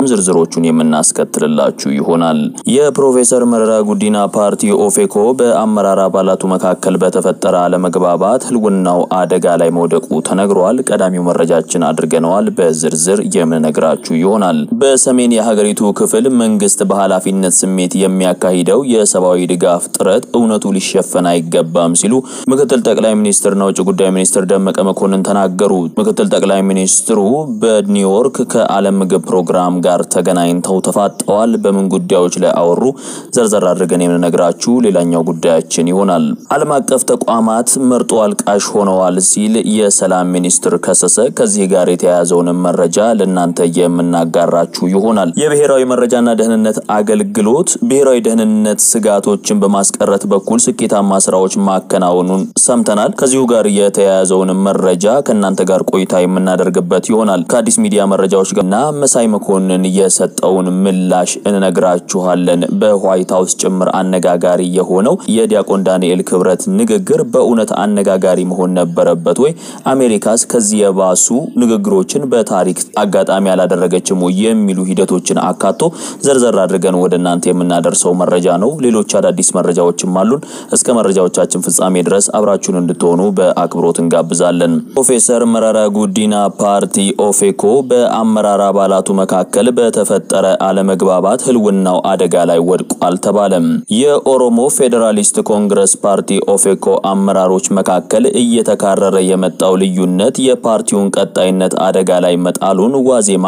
ዝርዝሮቹን የምናስከትልላችሁ ይሆናል። የፕሮፌሰር መረራ ጉዲና ፓርቲ ኦፌኮ በአመራር አባላቱ መካከል በተፈጠረ አለመግባባት ህልውናው አደጋ ላይ መውደቁ ተነግሯል። ቀዳሚው መረጃችን አድርገናል። በዝርዝር የምንነግራችሁ ይሆናል። በሰሜን የሀገሪቱ ክፍል መንግስት በኃላፊነት ስሜት የሚያካሂደው የሰብአዊ ድጋፍ ጥረት እውነቱ ሊሸፈን አይገባም ሲሉ ምክትል ጠቅላይ ሚኒስትርና ውጭ ጉዳይ ሚኒስትር ደመቀ መኮንን ተናገሩ። ምክትል ጠቅላይ ሚኒስትሩ በኒውዮርክ ከዓለም ምግብ ፕሮግራም ጋር ተገናኝተው ተፋጠዋል። በምን ጉዳዮች ላይ አወሩ? ዘርዘር አድርገን የምንነግራችሁ ሌላኛው ጉዳያችን ይሆናል። ዓለም አቀፍ ተቋማት መርጦ አልቃሽ ሆነዋል ሲል የሰላም ሚኒስትር ከሰሰ። ከዚህ ጋር የተያያዘውን መረጃ ለእናንተ የምናጋራችሁ ይሆናል። የብሔራዊ መረጃና ደህንነት አገልግሎት ብሔራዊ ደህንነት ስጋቶችን በማስቀረት በኩል ስኬታማ ስራዎች ማከናወኑን ሰምተናል። ከዚሁ ጋር የተያያዘውን መረጃ ከእናንተ ጋር ቆይታ የምናደርግበት ይሆናል። ከአዲስ ሚዲያ መረጃዎች ጋርና መሳይ መኮንን የሰጠውን ምላሽ እንነግራችኋለን። በዋይት ሃውስ ጭምር አነጋጋሪ የሆነው የዲያቆን ዳንኤል ክብረት ንግግር በእውነት አነጋጋሪ መሆን ነበረበት ወይ? አሜሪካስ ከዚህ የባሱ ንግግሮችን በታሪክ አጋጣሚ ያላደረገችም የሚሉ ሂደቶችን አካቶ ዘርዘር አድርገን ወደ እናንተ የምናደርሰው መረጃ ነው። ሌሎች አዳዲስ መረጃዎችም አሉን። እስከ መረጃዎቻችን ፍጻሜ ድረስ አብራችሁን እንድትሆኑ በአክብሮት እንጋብዛለን። ፕሮፌሰር መረራ ጉዲና ፓርቲ ኦፌኮ በአመራር አባላቱ መካከል በተፈጠረ አለመግባባት ህልውናው አደጋ ላይ ወድቋል ተባለም። የኦሮሞ ፌዴራሊስት ኮንግረስ ፓርቲ ኦፌኮ አመራሮች መካከል እየተካረረ የመጣው ልዩነት የፓርቲውን ቀጣይነት አደጋ ላይ መጣሉን ዋዜማ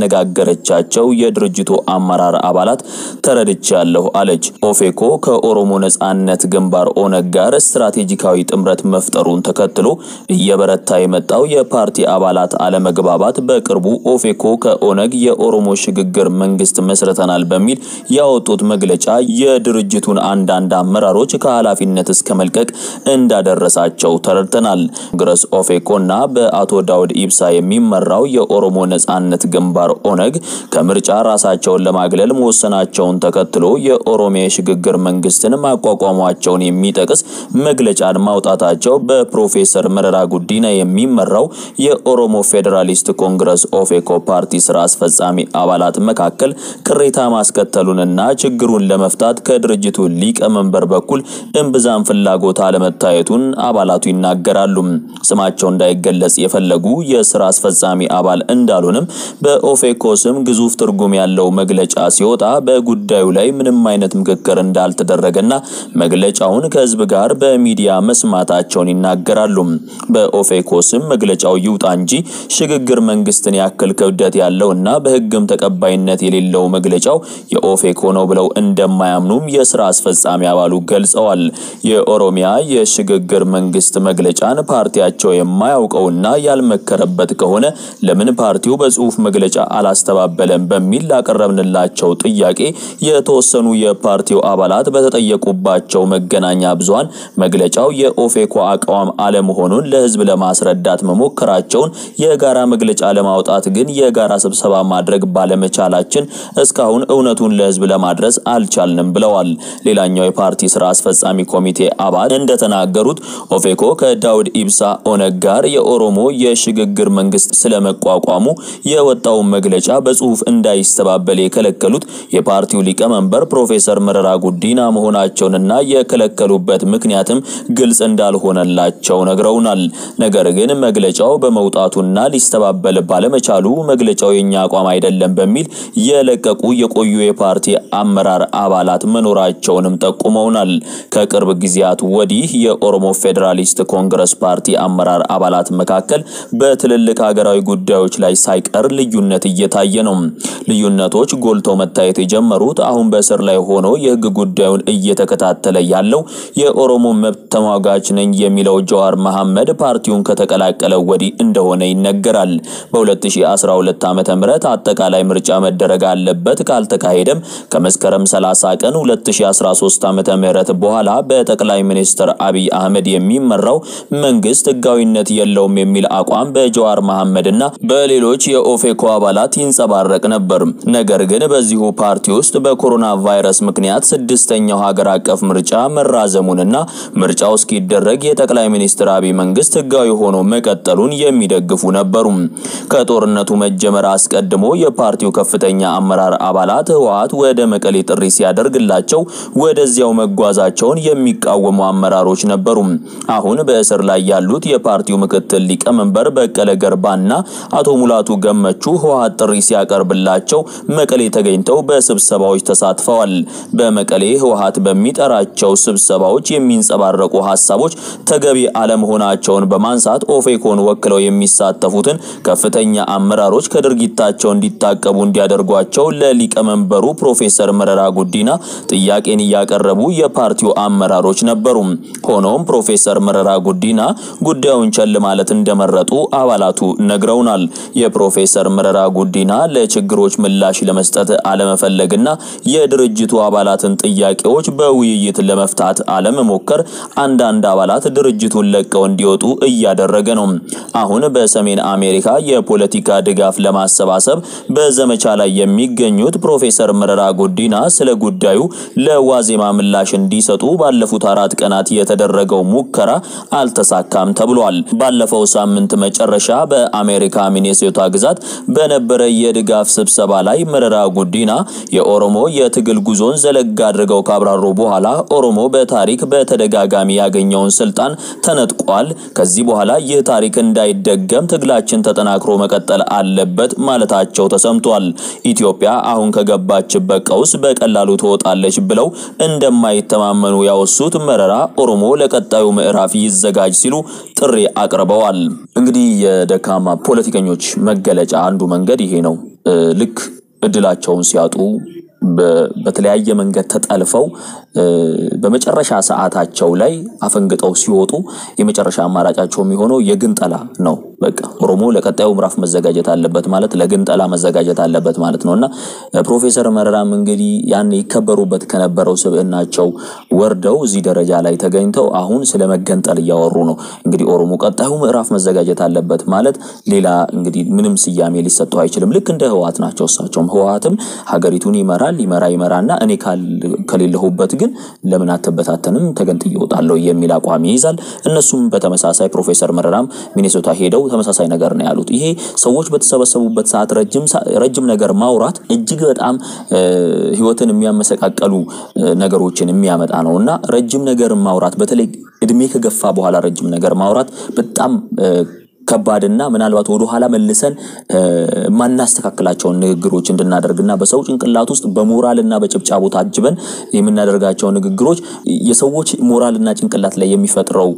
ካነጋገረቻቸው የድርጅቱ አመራር አባላት ተረድቻለሁ አለች። ኦፌኮ ከኦሮሞ ነጻነት ግንባር ኦነግ ጋር ስትራቴጂካዊ ጥምረት መፍጠሩን ተከትሎ እየበረታ የመጣው የፓርቲ አባላት አለመግባባት በቅርቡ ኦፌኮ ከኦነግ የኦሮሞ ሽግግር መንግስት መስርተናል በሚል ያወጡት መግለጫ የድርጅቱን አንዳንድ አመራሮች ከኃላፊነት እስከ መልቀቅ እንዳደረሳቸው ተረድተናል። ኮንግረስ ኦፌኮና በአቶ ዳውድ ኢብሳ የሚመራው የኦሮሞ ነጻነት ግንባር ኦነግ ከምርጫ ራሳቸውን ለማግለል መወሰናቸውን ተከትሎ የኦሮሚያ ሽግግር መንግስትን ማቋቋሟቸውን የሚጠቅስ መግለጫን ማውጣታቸው በፕሮፌሰር መረራ ጉዲና የሚመራው የኦሮሞ ፌዴራሊስት ኮንግረስ ኦፌኮ ፓርቲ ስራ አስፈጻሚ አባላት መካከል ቅሬታ ማስከተሉንና ችግሩን ለመፍታት ከድርጅቱ ሊቀመንበር በኩል እምብዛም ፍላጎት አለመታየቱን አባላቱ ይናገራሉ። ስማቸው እንዳይገለጽ የፈለጉ የስራ አስፈጻሚ አባል እንዳሉንም በኦፌኮ ስም ግዙፍ ትርጉም ያለው መግለጫ ሲወጣ በጉዳዩ ላይ ምንም አይነት ምክክር እንዳልተደረገና መግለጫውን ከህዝብ ጋር በሚዲያ መስማታቸውን ይናገራሉ። በኦፌኮ ስም መግለጫው ይውጣ እንጂ ሽግግር መንግስትን ያክል ክብደት ያለውና በህግም ተቀባይነት የሌለው መግለጫው የኦፌኮ ነው ብለው እንደማያምኑም የስራ አስፈጻሚ አባሉ ገልጸዋል። የኦሮሚያ የሽግግር መንግስት መግለጫን ፓርቲያቸው የማያውቀውና ያልመከረበት ከሆነ ለምን ፓርቲው በጽሁፍ መግለጫ አላስተባበለም በሚል ላቀረብንላቸው ጥያቄ የተወሰኑ የፓርቲው አባላት በተጠየቁባቸው መገናኛ ብዙሃን መግለጫው የኦፌኮ አቋም አለመሆኑን ለህዝብ ለማስረዳት መሞከራቸውን የጋራ መግለጫ ለማውጣት ግን የጋራ ስብሰባ ማድረግ ባለመቻላችን እስካሁን እውነቱን ለህዝብ ለማድረስ አልቻልንም ብለዋል። ሌላኛው የፓርቲ ስራ አስፈጻሚ ኮሚቴ አባል እንደተናገሩት ኦፌኮ ከዳውድ ኢብሳ ኦነግ ጋር የኦሮሞ የሽግግር መንግስት ስለመቋቋሙ የወጣው መግለጫ በጽሁፍ እንዳይስተባበል የከለከሉት የፓርቲው ሊቀመንበር ፕሮፌሰር መረራ ጉዲና መሆናቸውንና የከለከሉበት ምክንያትም ግልጽ እንዳልሆነላቸው ነግረውናል። ነገር ግን መግለጫው በመውጣቱና ሊስተባበል ባለመቻሉ መግለጫው የኛ አቋም አይደለም በሚል የለቀቁ የቆዩ የፓርቲ አመራር አባላት መኖራቸውንም ጠቁመውናል። ከቅርብ ጊዜያት ወዲህ የኦሮሞ ፌዴራሊስት ኮንግረስ ፓርቲ አመራር አባላት መካከል በትልልቅ ሀገራዊ ጉዳዮች ላይ ሳይቀር ልዩነት እየታየ ነው። ልዩነቶች ጎልተው መታየት የጀመሩት አሁን በስር ላይ ሆኖ የህግ ጉዳዩን እየተከታተለ ያለው የኦሮሞ መብት ተሟጋች ነኝ የሚለው ጀዋር መሐመድ ፓርቲውን ከተቀላቀለ ወዲህ እንደሆነ ይነገራል። በ2012 ዓመተ ምህረት አጠቃላይ ምርጫ መደረግ አለበት ካልተካሄደም ከመስከረም 30 ቀን 2013 ዓመተ ምህረት በኋላ በጠቅላይ ሚኒስትር አብይ አህመድ የሚመራው መንግስት ህጋዊነት የለውም የሚል አቋም በጀዋር መሐመድና በሌሎች የኦፌኮ አባላት ይንጸባረቅ ነበር። ነገር ግን በዚሁ ፓርቲ ውስጥ በኮሮና ቫይረስ ምክንያት ስድስተኛው ሀገር አቀፍ ምርጫ መራዘሙንና ምርጫው እስኪደረግ የጠቅላይ ሚኒስትር አብይ መንግስት ህጋዊ ሆኖ መቀጠሉን የሚደግፉ ነበሩ። ከጦርነቱ መጀመር አስቀድሞ የፓርቲው ከፍተኛ አመራር አባላት ህወሓት ወደ መቀሌ ጥሪ ሲያደርግላቸው ወደዚያው መጓዛቸውን የሚቃወሙ አመራሮች ነበሩ። አሁን በእስር ላይ ያሉት የፓርቲው ምክትል ሊቀመንበር በቀለ ገርባና አቶ ሙላቱ ገመቹ ህወሓት ጥሪ ሲያቀርብላቸው መቀሌ ተገኝተው በስብሰባዎች ተሳትፈዋል። በመቀሌ ህወሓት በሚጠራቸው ስብሰባዎች የሚንጸባረቁ ሐሳቦች ተገቢ አለመሆናቸውን በማንሳት ኦፌኮን ወክለው የሚሳተፉትን ከፍተኛ አመራሮች ከድርጊታቸው እንዲታቀቡ እንዲያደርጓቸው ለሊቀመንበሩ ፕሮፌሰር መረራ ጉዲና ጥያቄን ያቀረቡ የፓርቲው አመራሮች ነበሩ። ሆኖም ፕሮፌሰር መረራ ጉዲና ጉዳዩን ቸል ማለት እንደመረጡ አባላቱ ነግረውናል። የፕሮፌሰር መረራ ጉዲና ለችግሮች ምላሽ ለመስጠት አለመፈለግና የድርጅቱ አባላትን ጥያቄዎች በውይይት ለመፍታት አለመሞከር አንዳንድ አባላት ድርጅቱን ለቀው እንዲወጡ እያደረገ ነው። አሁን በሰሜን አሜሪካ የፖለቲካ ድጋፍ ለማሰባሰብ በዘመቻ ላይ የሚገኙት ፕሮፌሰር መረራ ጉዲና ስለ ጉዳዩ ለዋዜማ ምላሽ እንዲሰጡ ባለፉት 4 ቀናት የተደረገው ሙከራ አልተሳካም ተብሏል። ባለፈው ሳምንት መጨረሻ በአሜሪካ ሚኔሶታ ግዛት በነበረ የድጋፍ ስብሰባ ላይ መረራ ጉዲና የኦሮሞ የትግል ጉዞን ዘለግ አድርገው ካብራሩ በኋላ ኦሮሞ በታሪክ በተደጋጋሚ ያገኘውን ስልጣን ተነጥቋል። ከዚህ በኋላ ይህ ታሪክ እንዳይደገም ትግላችን ተጠናክሮ መቀጠል አለበት ማለታቸው ተሰምቷል። ኢትዮጵያ አሁን ከገባችበት ቀውስ በቀላሉ ትወጣለች ብለው እንደማይተማመኑ ያወሱት መረራ ኦሮሞ ለቀጣዩ ምዕራፍ ይዘጋጅ ሲሉ ጥሪ አቅርበዋል። እንግዲህ የደካማ ፖለቲከኞች መገለጫ አንዱ መንገድ ይሄ ነው። ልክ እድላቸውን ሲያጡ በተለያየ መንገድ ተጠልፈው በመጨረሻ ሰዓታቸው ላይ አፈንግጠው ሲወጡ የመጨረሻ አማራጫቸው የሚሆነው የግንጠላ ነው። በቃ ኦሮሞ ለቀጣዩ ምዕራፍ መዘጋጀት አለበት ማለት ለግንጠላ መዘጋጀት አለበት ማለት ነውና ፕሮፌሰር መረራም እንግዲህ ያን ይከበሩበት ከነበረው ስብዕናቸው ወርደው እዚህ ደረጃ ላይ ተገኝተው አሁን ስለመገንጠል ያወሩ ነው። እንግዲህ ኦሮሞ ቀጣዩ ምዕራፍ መዘጋጀት አለበት ማለት ሌላ እንግዲህ ምንም ስያሜ ሊሰጠው አይችልም። ልክ እንደ ህወሓት ናቸው። እሳቸውም ህወሓትም ሀገሪቱን ይመራና እኔ ከሌለሁበት ግን ለምን አትበታተንም ተገንጥዬ እወጣለሁ የሚል አቋም ይይዛል። እነሱም በተመሳሳይ ፕሮፌሰር መረራም ሚኔሶታ ሄደው ተመሳሳይ ነገር ነው ያሉት። ይሄ ሰዎች በተሰበሰቡበት ሰዓት ረጅም ነገር ማውራት እጅግ በጣም ህይወትን የሚያመሰቃቀሉ ነገሮችን የሚያመጣ ነውና ረጅም ነገር ማውራት በተለይ እድሜ ከገፋ በኋላ ረጅም ነገር ማውራት በጣም ከባድና ምናልባት ወደ ኋላ መልሰን ማናስተካክላቸው ንግግሮች እንድናደርግና በሰው ጭንቅላት ውስጥ በሞራልና በጭብጫቦ ታጅበን የምናደርጋቸው ንግግሮች የሰዎች ሞራልና ጭንቅላት ላይ የሚፈጥረው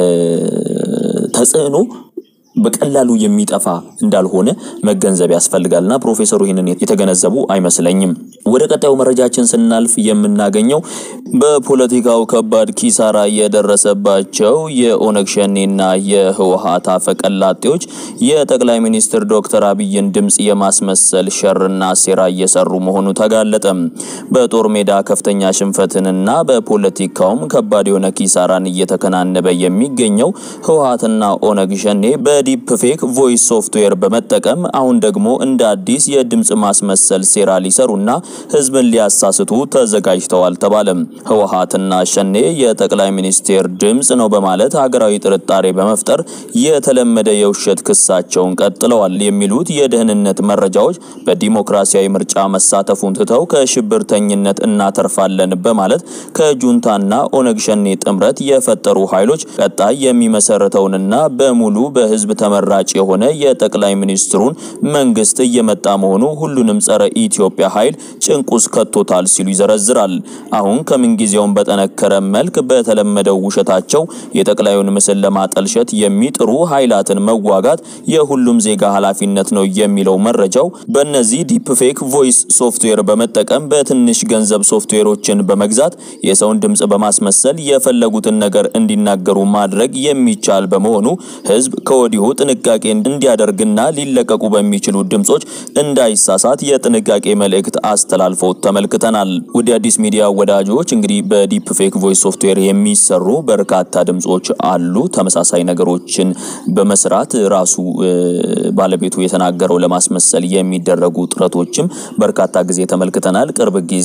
ተጽዕኖ በቀላሉ የሚጠፋ እንዳልሆነ መገንዘብ ያስፈልጋልና ፕሮፌሰሩ ይሄንን የተገነዘቡ አይመስለኝም። ወደ ቀጣዩ መረጃችን ስናልፍ የምናገኘው በፖለቲካው ከባድ ኪሳራ የደረሰባቸው የኦነግ ሸኔና የህወሓት አፈቀላጤዎች የጠቅላይ ሚኒስትር ዶክተር አብይን ድምጽ የማስመሰል ሸርና ሴራ እየሰሩ መሆኑ ተጋለጠ። በጦር ሜዳ ከፍተኛ ሽንፈትንና በፖለቲካውም ከባድ የሆነ ኪሳራን እየተከናነበ የሚገኘው ህወሓትና ኦነግ ሸኔ ዲፕ ፌክ ቮይስ ሶፍትዌር በመጠቀም አሁን ደግሞ እንደ አዲስ የድምጽ ማስመሰል ሴራ ሊሰሩና ህዝብን ሊያሳስቱ ተዘጋጅተዋል ተባለ። ህወሓትና ሸኔ የጠቅላይ ሚኒስቴር ድምጽ ነው በማለት ሀገራዊ ጥርጣሬ በመፍጠር የተለመደ የውሸት ክሳቸውን ቀጥለዋል የሚሉት የደህንነት መረጃዎች በዲሞክራሲያዊ ምርጫ መሳተፉን ትተው ከሽብርተኝነት እናተርፋለን በማለት ከጁንታና ኦነግ ሸኔ ጥምረት የፈጠሩ ኃይሎች ቀጣይ የሚመሰረተውንና በሙሉ በህዝብ ተመራጭ የሆነ የጠቅላይ ሚኒስትሩን መንግስት እየመጣ መሆኑ ሁሉንም ጸረ ኢትዮጵያ ኃይል ጭንቁስ ከቶታል ሲሉ ይዘረዝራል። አሁን ከምንጊዜውም በተነከረ መልክ በተለመደው ውሸታቸው የጠቅላዩን ምስል ለማጠልሸት የሚጥሩ ኃይላትን መዋጋት የሁሉም ዜጋ ኃላፊነት ነው የሚለው መረጃው በእነዚህ ዲፕ ፌክ ቮይስ ሶፍትዌር በመጠቀም በትንሽ ገንዘብ ሶፍትዌሮችን በመግዛት የሰውን ድምጽ በማስመሰል የፈለጉትን ነገር እንዲናገሩ ማድረግ የሚቻል በመሆኑ ህዝብ ከወዲሁ ጥንቃቄ እንዲያደርግና ሊለቀቁ በሚችሉ ድምጾች እንዳይሳሳት የጥንቃቄ መልእክት አስተላልፈው ተመልክተናል። ወደ አዲስ ሚዲያ ወዳጆች እንግዲህ በዲፕ ፌክ ቮይስ ሶፍትዌር የሚሰሩ በርካታ ድምጾች አሉ። ተመሳሳይ ነገሮችን በመስራት ራሱ ባለቤቱ የተናገረው ለማስመሰል የሚደረጉ ጥረቶችም በርካታ ጊዜ ተመልክተናል። ቅርብ ጊዜ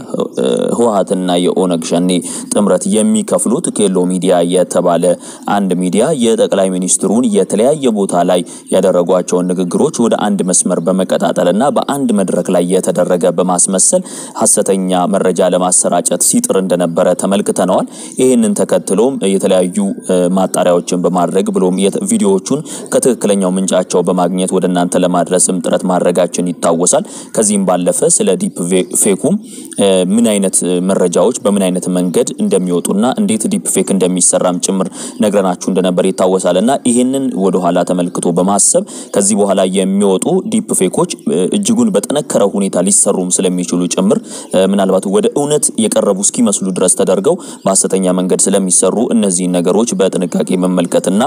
የህወሓትና የኦነግ ሸኔ ጥምረት የሚከፍሉት ኬሎ ሚዲያ የተባለ አንድ ሚዲያ የጠቅላይ ሚኒስትሩን በተለያየ ቦታ ላይ ያደረጓቸው ንግግሮች ወደ አንድ መስመር በመቀጣጠልና በአንድ መድረክ ላይ የተደረገ በማስመሰል ሐሰተኛ መረጃ ለማሰራጨት ሲጥር እንደነበረ ተመልክተናል። ይሄንን ተከትሎም የተለያዩ ማጣሪያዎችን በማድረግ ብሎም ቪዲዮዎቹን ከትክክለኛው ምንጫቸው በማግኘት ወደናንተ ለማድረስም ጥረት ማድረጋችን ይታወሳል። ከዚህም ባለፈ ስለ ዲፕ ፌኩም ምን አይነት መረጃዎች በምን አይነት መንገድ እንደሚወጡና እንዴት ዲፕ ፌክ እንደሚሰራም ጭምር ነግረናችሁ እንደነበር ይታወሳልና ይሄንን ወደ ኋላ ተመልክቶ በማሰብ ከዚህ በኋላ የሚወጡ ዲፕ ፌኮች እጅጉን በተነከረ ሁኔታ ሊሰሩም ስለሚችሉ ጭምር ምናልባት ወደ እውነት የቀረቡ እስኪመስሉ ድረስ ተደርገው በሐሰተኛ መንገድ ስለሚሰሩ እነዚህ ነገሮች በጥንቃቄ መመልከትና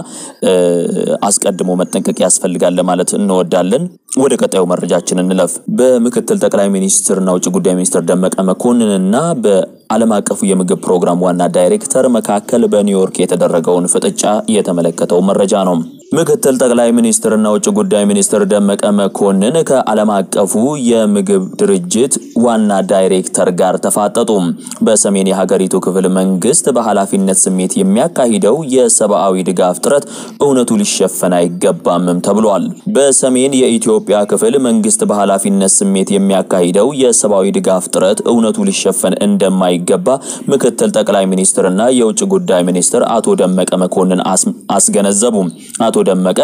አስቀድሞ መጠንቀቅ ያስፈልጋል ለማለት እንወዳለን። ወደ ቀጣዩ መረጃችን እንለፍ። በምክትል ጠቅላይ ሚኒስትርና ውጭ ጉዳይ ሚኒስትር ደመቀ መኮንንና በዓለም አቀፉ የምግብ ፕሮግራም ዋና ዳይሬክተር መካከል በኒውዮርክ የተደረገውን ፍጥጫ የተመለከተው መረጃ ነው። ምክትል ጠቅላይ ሚኒስትርና ውጭ ጉዳይ ሚኒስትር ደመቀ መኮንን ከዓለም አቀፉ የምግብ ድርጅት ዋና ዳይሬክተር ጋር ተፋጠጡ። በሰሜን የሀገሪቱ ክፍል መንግስት በኃላፊነት ስሜት የሚያካሂደው የሰብአዊ ድጋፍ ጥረት እውነቱ ሊሸፈን አይገባም ተብሏል። በሰሜን የኢትዮጵያ ክፍል መንግስት በኃላፊነት ስሜት የሚያካሂደው የሰብአዊ ድጋፍ ጥረት እውነቱ ሊሸፈን እንደማይገባ ምክትል ጠቅላይ ሚኒስትርና የውጭ ጉዳይ ሚኒስትር አቶ ደመቀ መኮንን አስገነዘቡ። አቶ ደመቀ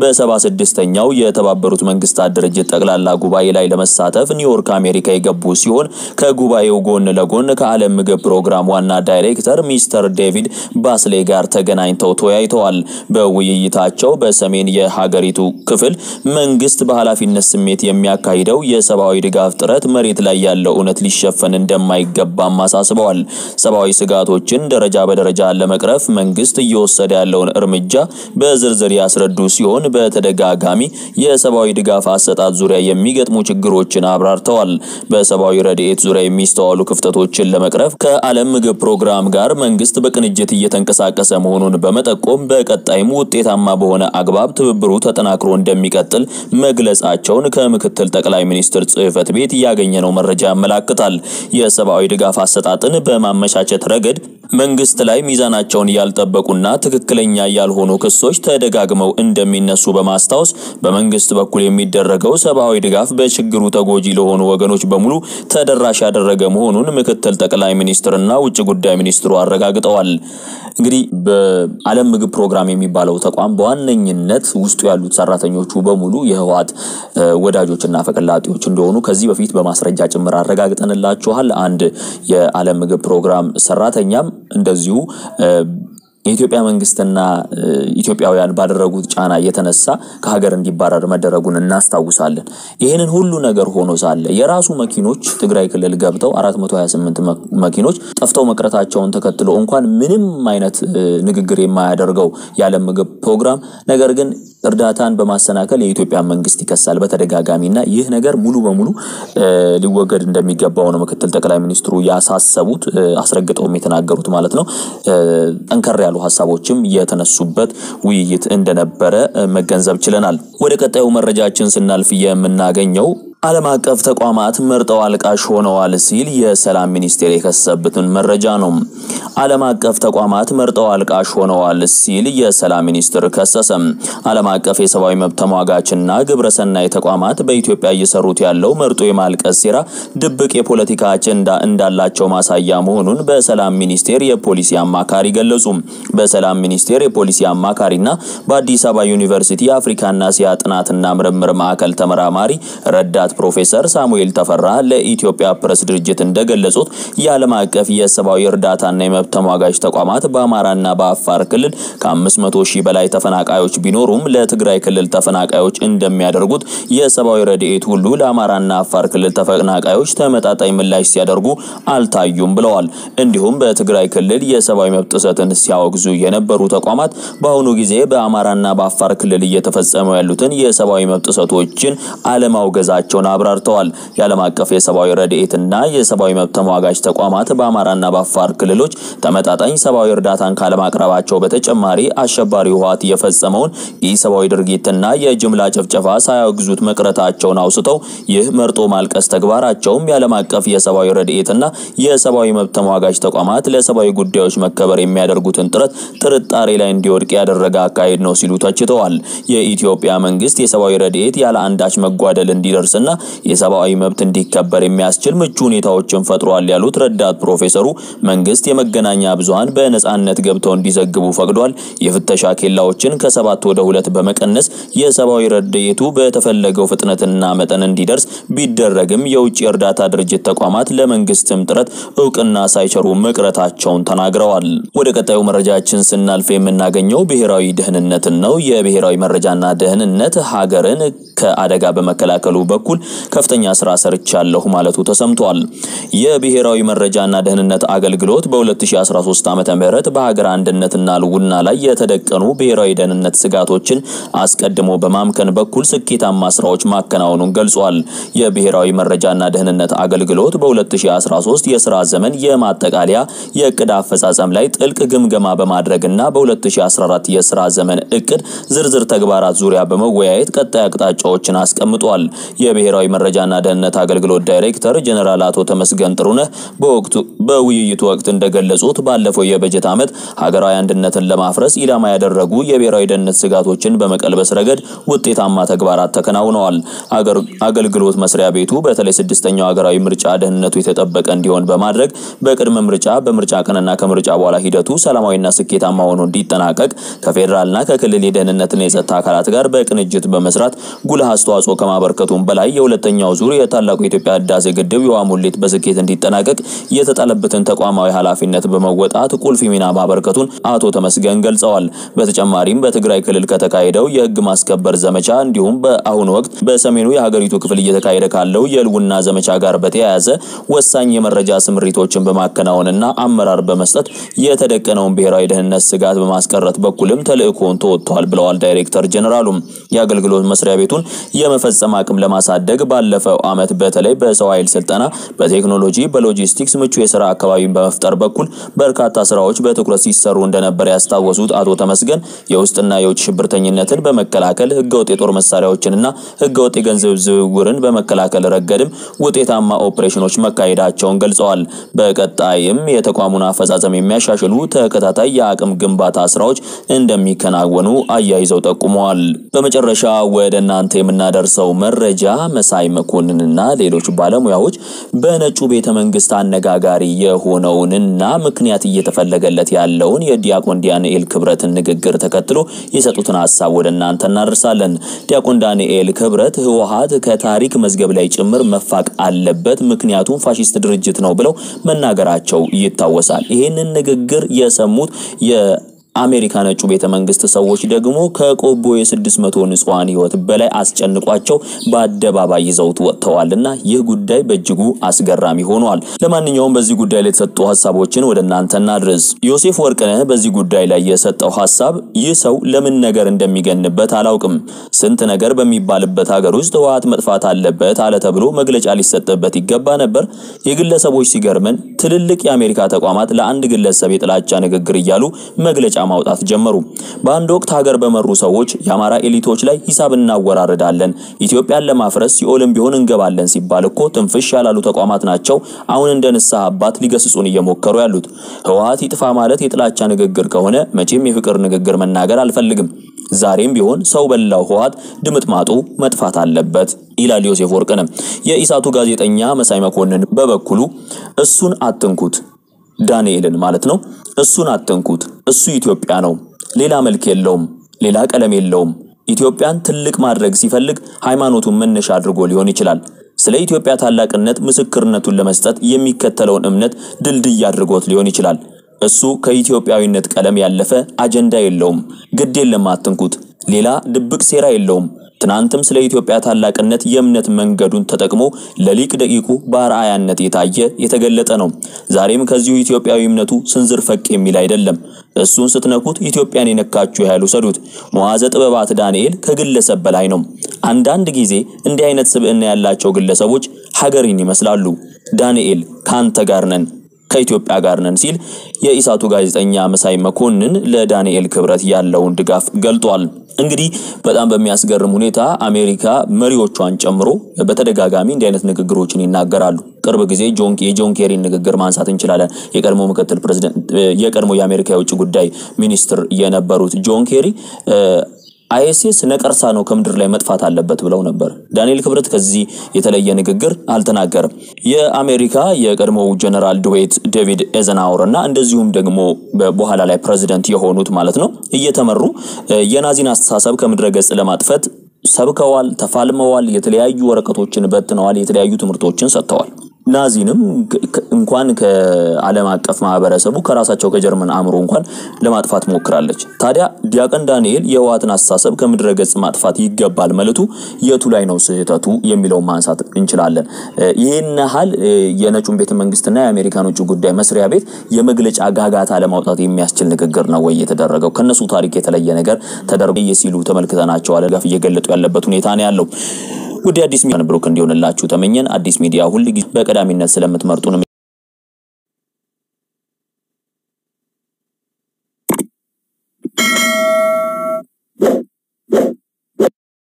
በ76ኛው የተባበሩት መንግስታት ድርጅት ጠቅላላ ጉባኤ ላይ ለመሳተፍ ኒውዮርክ አሜሪካ የገቡ ሲሆን ከጉባኤው ጎን ለጎን ከዓለም ምግብ ፕሮግራም ዋና ዳይሬክተር ሚስተር ዴቪድ ባስሌ ጋር ተገናኝተው ተወያይተዋል። በውይይታቸው በሰሜን የሀገሪቱ ክፍል መንግስት በኃላፊነት ስሜት የሚያካሂደው የሰብአዊ ድጋፍ ጥረት መሬት ላይ ያለው እውነት ሊሸፈን እንደማይገባም አሳስበዋል። ሰብአዊ ስጋቶችን ደረጃ በደረጃ ለመቅረፍ መንግስት እየወሰደ ያለውን እርምጃ በዝርዝር ያስረዱ ሲሆን በተደጋጋሚ የሰብአዊ ድጋፍ አሰጣጥ ዙሪያ የሚገጥሙ ችግሮችን አብራርተዋል። በሰብአዊ ረድኤት ዙሪያ የሚስተዋሉ ክፍተቶችን ለመቅረፍ ከዓለም ምግብ ፕሮግራም ጋር መንግስት በቅንጅት እየተንቀሳቀሰ መሆኑን በመጠቆም በቀጣይም ውጤታማ በሆነ አግባብ ትብብሩ ተጠናክሮ እንደሚቀጥል መግለጻቸውን ከምክትል ጠቅላይ ሚኒስትር ጽሕፈት ቤት ያገኘነው መረጃ ያመለክታል። የሰብአዊ ድጋፍ አሰጣጥን በማመቻቸት ረገድ መንግስት ላይ ሚዛናቸውን ያልጠበቁና ትክክለኛ ያልሆኑ ክሶች ተደጋግመው እንደሚነሱ በማስታወስ በመንግስት በኩል የሚደረገው ሰብአዊ ድጋፍ በችግሩ ተጎጂ ለሆኑ ወገኖች በሙሉ ተደራሽ ያደረገ መሆኑን ምክትል ጠቅላይ ሚኒስትርና ውጭ ጉዳይ ሚኒስትሩ አረጋግጠዋል። እንግዲህ በዓለም ምግብ ፕሮግራም የሚባለው ተቋም በዋነኝነት ውስጡ ያሉት ሰራተኞቹ በሙሉ የህወሓት ወዳጆችና ፈቀላጤዎች እንደሆኑ ከዚህ በፊት በማስረጃ ጭምር አረጋግጠንላችኋል። አንድ የዓለም ምግብ ፕሮግራም ሰራተኛም እንደዚሁ የኢትዮጵያ መንግስትና ኢትዮጵያውያን ባደረጉት ጫና የተነሳ ከሀገር እንዲባረር መደረጉን እናስታውሳለን። ይሄንን ሁሉ ነገር ሆኖ ሳለ የራሱ መኪኖች ትግራይ ክልል ገብተው 428 መኪኖች ጠፍተው መቅረታቸውን ተከትሎ እንኳን ምንም አይነት ንግግር የማያደርገው የዓለም ምግብ ፕሮግራም ነገር ግን እርዳታን በማሰናከል የኢትዮጵያ መንግስት ይከሳል በተደጋጋሚና ይህ ነገር ሙሉ በሙሉ ሊወገድ እንደሚገባው ነው ምክትል ጠቅላይ ሚኒስትሩ ያሳሰቡት አስረግጠውም የተናገሩት ማለት ነው። ጠንከር ያሉ ሐሳቦችም የተነሱበት ውይይት እንደነበረ መገንዘብ ችለናል። ወደ ቀጣዩ መረጃችን ስናልፍ የምናገኘው ዓለም አቀፍ ተቋማት መርጠው አልቃሽ ሆነዋል ሲል የሰላም ሚኒስቴር የከሰሰበትን መረጃ ነው። ዓለም አቀፍ ተቋማት መርጠው አልቃሽ ሆነዋል ሲል የሰላም ሚኒስቴር ከሰሰ። ዓለም አቀፍ የሰብአዊ መብት ተሟጋችና ግብረሰናይ ተቋማት በኢትዮጵያ እየሰሩት ያለው መርጦ የማልቀስ ሴራ ድብቅ የፖለቲካ አጀንዳ እንዳላቸው ማሳያ መሆኑን በሰላም ሚኒስቴር የፖሊሲ አማካሪ ገለጹ። በሰላም ሚኒስቴር የፖሊሲ አማካሪና በአዲስ አበባ ዩኒቨርሲቲ የአፍሪካና እስያ ጥናትና ምርምር ማዕከል ተመራማሪ ረዳት ፕሮፌሰር ሳሙኤል ተፈራ ለኢትዮጵያ ፕሬስ ድርጅት እንደገለጹት የዓለም አቀፍ የሰብአዊ እርዳታና የመብት ተሟጋች ተቋማት በአማራና በአፋር ክልል ከ500,000 በላይ ተፈናቃዮች ቢኖሩም ለትግራይ ክልል ተፈናቃዮች እንደሚያደርጉት የሰብአዊ ረድኤት ሁሉ ለአማራና አፋር ክልል ተፈናቃዮች ተመጣጣኝ ምላሽ ሲያደርጉ አልታዩም ብለዋል። እንዲሁም በትግራይ ክልል የሰብአዊ መብት ጥሰትን ሲያወግዙ የነበሩ ተቋማት በአሁኑ ጊዜ በአማራና በአፋር ክልል እየተፈጸሙ ያሉትን የሰብአዊ መብት ጥሰቶችን አለማውገዛቸው መሆናቸውን አብራርተዋል። የዓለም አቀፍ የሰብአዊ ረድኤትና የሰብአዊ መብት ተሟጋች ተቋማት በአማራና በአፋር ክልሎች ተመጣጣኝ ሰብአዊ እርዳታን ካለማቅረባቸው በተጨማሪ አሸባሪው ህወሓት የፈጸመውን ኢሰብአዊ ድርጊትና የጅምላ ጭፍጨፋ ሳያወግዙት መቅረታቸውን አውስተው ይህ መርጦ ማልቀስ ተግባራቸውም የዓለም አቀፍ የሰብአዊ ረድኤትና የሰብአዊ መብት ተሟጋች ተቋማት ለሰብአዊ ጉዳዮች መከበር የሚያደርጉትን ጥረት ጥርጣሬ ላይ እንዲወድቅ ያደረገ አካሄድ ነው ሲሉ ተችተዋል። የኢትዮጵያ መንግስት የሰብአዊ ረድኤት ያለ አንዳች መጓደል እንዲደርስና የሰብአዊ መብት እንዲከበር የሚያስችል ምቹ ሁኔታዎችን ፈጥሯል ያሉት ረዳት ፕሮፌሰሩ መንግስት የመገናኛ ብዙሃን በነጻነት ገብተው እንዲዘግቡ ፈቅዷል። የፍተሻ ኬላዎችን ከ7 ወደ 2 በመቀነስ የሰብአዊ ረድኤቱ በተፈለገው ፍጥነትና መጠን እንዲደርስ ቢደረግም የውጭ እርዳታ ድርጅት ተቋማት ለመንግስትም ጥረት እውቅና ሳይቸሩ መቅረታቸውን ተናግረዋል። ወደ ቀጣዩ መረጃችን ስናልፍ የምናገኘው ብሔራዊ ደህንነትን ነው። የብሔራዊ መረጃና ደህንነት ሀገርን ከአደጋ በመከላከሉ በኩል ከፍተኛ ስራ ሰርቻለሁ ማለቱ ተሰምቷል። የብሔራዊ መረጃና ደህንነት አገልግሎት በ2013 ዓ.ም በሀገር አንድነትና ልውና ላይ የተደቀኑ ብሔራዊ ደህንነት ስጋቶችን አስቀድሞ በማምከን በኩል ስኬታማ ስራዎች ማከናወኑን ገልጿል። የብሔራዊ መረጃና ደህንነት አገልግሎት በ2013 የሥራ ዘመን የማጠቃለያ የዕቅድ አፈጻጸም ላይ ጥልቅ ግምገማ በማድረግና በ2014 የሥራ ዘመን ዕቅድ ዝርዝር ተግባራት ዙሪያ በመወያየት ቀጣይ አቅጣጫዎችን አስቀምጧል። የብሔራዊ መረጃና ደህንነት አገልግሎት ዳይሬክተር ጀነራል አቶ ተመስገን ጥሩነህ በውይይቱ ወቅት እንደገለጹት ባለፈው የበጀት ዓመት ሀገራዊ አንድነትን ለማፍረስ ኢላማ ያደረጉ የብሔራዊ ደህንነት ስጋቶችን በመቀልበስ ረገድ ውጤታማ ተግባራት ተከናውነዋል። አገልግሎት መስሪያ ቤቱ በተለይ 6ኛው ሀገራዊ ምርጫ ደህንነቱ የተጠበቀ እንዲሆን በማድረግ በቅድመ ምርጫ፣ በምርጫ ቀንና ከምርጫ በኋላ ሂደቱ ሰላማዊና ስኬታማ ሆኖ እንዲጠናቀቅ ከፌደራልና ከክልል የደህንነትና የጸጥታ አካላት ጋር በቅንጅት በመስራት ጉልህ አስተዋጽኦ ከማበርከቱም በላይ የሁለተኛው ዙር የታላቁ የኢትዮጵያ ህዳሴ ግድብ የውሃ ሙሌት በስኬት እንዲጠናቀቅ የተጣለበትን ተቋማዊ ኃላፊነት በመወጣት ቁልፍ ሚና ማበርከቱን አቶ ተመስገን ገልጸዋል። በተጨማሪም በትግራይ ክልል ከተካሄደው የህግ ማስከበር ዘመቻ እንዲሁም በአሁኑ ወቅት በሰሜኑ የሀገሪቱ ክፍል እየተካሄደ ካለው የልውና ዘመቻ ጋር በተያያዘ ወሳኝ የመረጃ ስምሪቶችን በማከናወንና አመራር በመስጠት የተደቀነውን ብሔራዊ ደህንነት ስጋት በማስቀረት በኩልም ተልእኮውን ተወጥቷል ብለዋል ዳይሬክተር ጀነራሉ። የአገልግሎት መስሪያ ቤቱን የመፈጸም አቅም ለማሳደግ ባለፈው ዓመት በተለይ በሰው ኃይል ስልጠና፣ በቴክኖሎጂ፣ በሎጂስቲክስ ምቹ የሥራ አካባቢን በመፍጠር በኩል በርካታ ስራዎች በትኩረት ሲሰሩ እንደነበር ያስታወሱት አቶ ተመስገን የውስጥና የውጭ ሽብርተኝነትን በመከላከል ህገወጥ የጦር መሳሪያዎችንና ህገወጥ የገንዘብ ዝውውርን በመከላከል ረገድም ውጤታማ ኦፕሬሽኖች መካሄዳቸውን ገልጸዋል። በቀጣይም የተቋሙን አፈጻጸም የሚያሻሽሉ ተከታታይ የአቅም ግንባታ ስራዎች እንደሚከናወኑ አያይዘው ጠቁመዋል። በመጨረሻ ወደ እናንተ የምናደርሰው መረጃ መሳይ መኮንንና ሌሎች ባለሙያዎች በነጩ ቤተ መንግስት አነጋጋሪ የሆነውንና ምክንያት እየተፈለገለት ያለውን የዲያቆን ዳንኤል ክብረትን ንግግር ተከትሎ የሰጡትን ሐሳብ ወደ እናንተ እናደርሳለን። ዲያቆን ዳንኤል ክብረት ህወሓት ከታሪክ መዝገብ ላይ ጭምር መፋቅ አለበት ምክንያቱም ፋሺስት ድርጅት ነው ብለው መናገራቸው ይታወሳል። ይሄንን ንግግር የሰሙት የአሜሪካ ነጩ ቤተ መንግስት ሰዎች ደግሞ ከቆቦ የ600 ንጹሃን ህይወት በላይ አስጨንቋቸው በአደባባይ ይዘውት ወጥተዋልና ይህ ጉዳይ በእጅጉ አስገራሚ ሆኗል። ለማንኛውም በዚህ ጉዳይ ላይ የተሰጡ ሐሳቦችን ወደ እናንተ እናድርስ። ዮሴፍ ወርቅነህ በዚህ ጉዳይ ላይ የሰጠው ሐሳብ ይህ ሰው ለምን ነገር እንደሚገንበት አላውቅም። ስንት ነገር በሚባልበት ሀገር ውስጥ ህወሓት መጥፋት አለበት አለ ተብሎ መግለጫ ሊሰጥበት ይገባ ነበር። የግለሰቦች ሲገርመን ትልልቅ የአሜሪካ ተቋማት ለአንድ ግለሰብ የጥላቻ ንግግር እያሉ መግለጫ ማውጣት ጀመሩ። በአንድ ወቅት ሀገር በመሩ ሰዎች የአማራ ኤሊቶች ላይ ሂሳብ እናወራረዳለን፣ ኢትዮጵያን ለማፍረስ ሲኦልም ቢሆን እንገባለን ሲባል እኮ ትንፍሽ ያላሉ ተቋማት ናቸው አሁን እንደ ንስሐ አባት ሊገስጹን እየሞከሩ ያሉት። ህወሓት ይጥፋ ማለት የጥላቻ ንግግር ከሆነ መቼም የፍቅር ንግግር መናገር አልፈልግም። ዛሬም ቢሆን ሰው በላው ህወሓት ድምጥማጡ መጥፋት አለበት ይላል ዮሴፍ ወርቅነህ። የኢሳቱ ጋዜጠኛ መሳይ መኮንን በበኩሉ እሱን አትንኩት፣ ዳንኤልን ማለት ነው፣ እሱን አትንኩት፣ እሱ ኢትዮጵያ ነው፣ ሌላ መልክ የለውም፣ ሌላ ቀለም የለውም። ኢትዮጵያን ትልቅ ማድረግ ሲፈልግ ሃይማኖቱን መነሻ አድርጎ ሊሆን ይችላል። ስለ ኢትዮጵያ ታላቅነት ምስክርነቱን ለመስጠት የሚከተለውን እምነት ድልድይ አድርጎት ሊሆን ይችላል። እሱ ከኢትዮጵያዊነት ቀለም ያለፈ አጀንዳ የለውም። ግድ የለም አትንኩት። ሌላ ድብቅ ሴራ የለውም። ትናንትም ስለ ኢትዮጵያ ታላቅነት የእምነት መንገዱን ተጠቅሞ ለሊቅ ደቂቁ በአርአያነት የታየ የተገለጠ ነው። ዛሬም ከዚሁ ኢትዮጵያዊ እምነቱ ስንዝር ፈቅ የሚል አይደለም። እሱን ስትነኩት ኢትዮጵያን የነካችሁ ያህል ሰዱት። መዋዘ ጥበባት ዳንኤል ከግለሰብ በላይ ነው። አንዳንድ ጊዜ እንዲህ አይነት ስብዕና ያላቸው ግለሰቦች ሀገርን ይመስላሉ። ዳንኤል ካንተ ጋር ነን ከኢትዮጵያ ጋር ነን ሲል የኢሳቱ ጋዜጠኛ መሳይ መኮንን ለዳንኤል ክብረት ያለውን ድጋፍ ገልጧል። እንግዲህ በጣም በሚያስገርም ሁኔታ አሜሪካ መሪዎቿን ጨምሮ በተደጋጋሚ እንዲህ አይነት ንግግሮችን ይናገራሉ። ቅርብ ጊዜ የጆን ኬሪን ንግግር ማንሳት እንችላለን። የቀድሞ ምክትል ፕሬዝዳንት የቀድሞ የአሜሪካ የውጭ ጉዳይ ሚኒስትር የነበሩት ጆን ኬሪ አይኤስኤስ ነቀርሳ ነው ከምድር ላይ መጥፋት አለበት ብለው ነበር። ዳንኤል ክብረት ከዚህ የተለየ ንግግር አልተናገረም። የአሜሪካ የቀድሞው ጀነራል ድዌይት ዴቪድ ኤዘናወርና እንደዚሁም ደግሞ በኋላ ላይ ፕሬዝዳንት የሆኑት ማለት ነው እየተመሩ የናዚን አስተሳሰብ ከምድረ ገጽ ለማጥፋት ሰብከዋል፣ ተፋልመዋል፣ የተለያዩ ወረቀቶችን በትነዋል፣ የተለያዩ ትምህርቶችን ሰጥተዋል። ናዚንም እንኳን ከዓለም አቀፍ ማህበረሰቡ ከራሳቸው ከጀርመን አምሮ እንኳን ለማጥፋት ሞክራለች። ታዲያ ዲያቆን ዳንኤል የህወሓትን አስተሳሰብ ከምድረ ገጽ ማጥፋት ይገባል ማለቱ የቱ ላይ ነው ስህተቱ የሚለው ማንሳት እንችላለን። ይሄን ሐል የነጩን ቤተ መንግስትና የአሜሪካን ውጭ ጉዳይ መስሪያ ቤት የመግለጫ ጋጋታ ለማውጣት የሚያስችል ንግግር ነው ወይ የተደረገው? ከነሱ ታሪክ የተለየ ነገር ተደርጎ ሲሉ ተመልክተናቸዋል። ጋፍ እየገለጡ ያለበት ሁኔታ ነው ያለው። ወደ አዲስ ሚዲያ ብሩክ እንዲሆንላችሁ ተመኘን። አዲስ ሚዲያ ሁሉ በቀዳሚነት ስለምትመርጡ ነው